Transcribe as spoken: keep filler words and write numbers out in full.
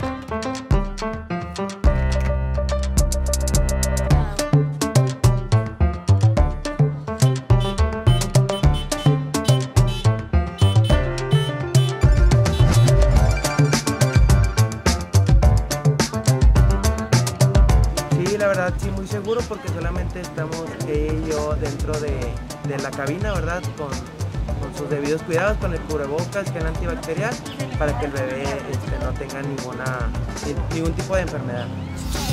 La verdad sí, muy seguro, porque solamente estamos ella y yo dentro de, de la cabina, ¿verdad? Con, con sus debidos cuidados, con el cubrebocas, gel antibacterial, para que el bebé este, no tenga ninguna, ningún tipo de enfermedad.